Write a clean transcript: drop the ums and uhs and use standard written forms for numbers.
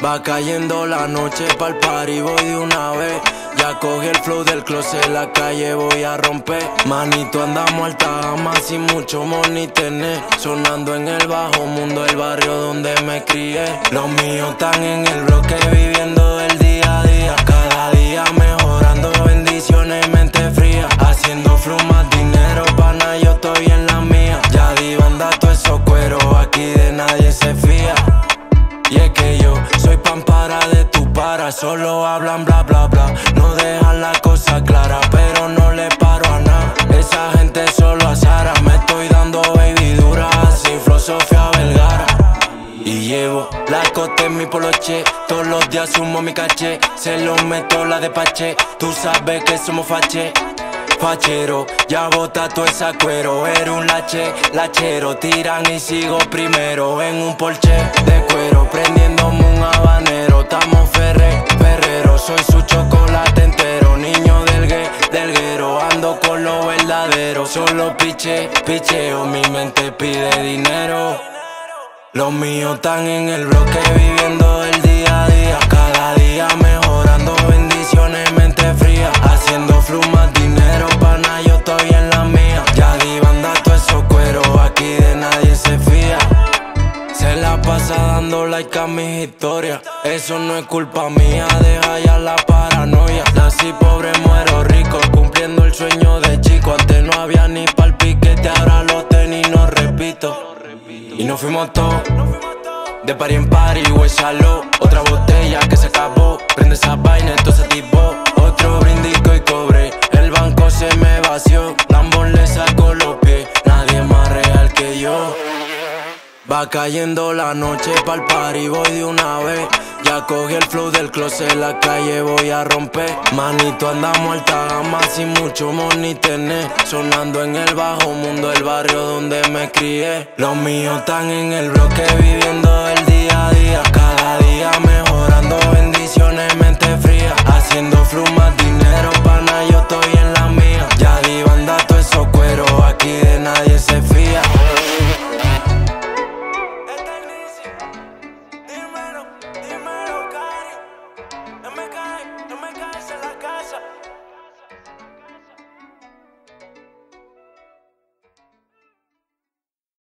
Va cayendo la noche pa'l party, voy de una vez. Ya cogí el flow del closet, la calle voy a romper. Manito, andamos alta gama sin mucho money tener. Sonando en el bajo mundo, el barrio donde me crié. Los míos están en el bloque viviendo el día a día. Cada día mejorando, bendiciones, mente fría. Haciendo flow, más dinero, pana, yo estoy en la mía. Ya di banda todo esos cueros, aquí de nadie se fía. Y es que yo soy pampara de tu para, solo hablan bla bla bla. No dejan la cosa clara, pero no le paro a nada. Esa gente solo azara, me estoy dando baby dura, sin filosofía Vergara. Y llevo la cote en mi poloche, todos los días sumo mi caché. Se lo meto la de pache, tú sabes que somos fache. Fachero, ya bota todo esa cuero. Era un lachero, tiran y sigo primero. En un Porsche de cuero, prendiéndome un habanero. Estamos ferrero, soy su chocolate entero. Niño del guero, ando con lo verdadero. Solo picheo, mi mente pide dinero. Los míos están en el bloque viviendo el día a día. Cada día mejorando, bendiciones, mente fría. Haciendo flow, más dinero, pana, yo estoy en la mía. Ya di banda todo esos cueros, aquí de nadie se fía. Se la pasa dando like a mis historias. Eso no es culpa mía, deja ya la paranoia. Nací pobre, muero rico, cumpliendo el sueño de chico. Antes no había ni pa'l piquete, ahora los tenis no repito. Y nos fuimos todos, de party en party, huésalo. Otra botella que se acabó, prende esa vaina, entonces tipo. Otro brindico y cobre, el banco se me vació. Lambón le sacó los pies, nadie más real que yo. Va cayendo la noche pa'l party, voy de una vez. Ya cogí el flow del closet, la calle voy a romper. Manito, andamos alta gama sin mucho money tener. Sonando en el bajo mundo, el barrio donde me crié. Los míos están en el bloque viviendo